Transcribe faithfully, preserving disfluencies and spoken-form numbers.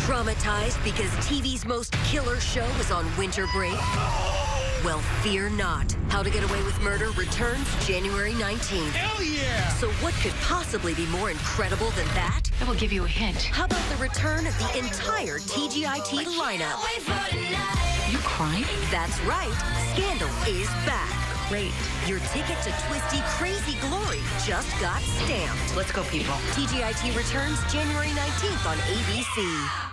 Traumatized because T V's most killer show is on winter break? Well, fear not. How to Get Away with Murder returns January nineteenth. Hell yeah! So what could possibly be more incredible than that? I will give you a hint. How about the return of the entire T G I T lineup? You crying? That's right. Scandal is back. Great. Your ticket to Twisty Crazy Glory just got stamped. Let's go, people. T G I T returns January nineteenth on A B C.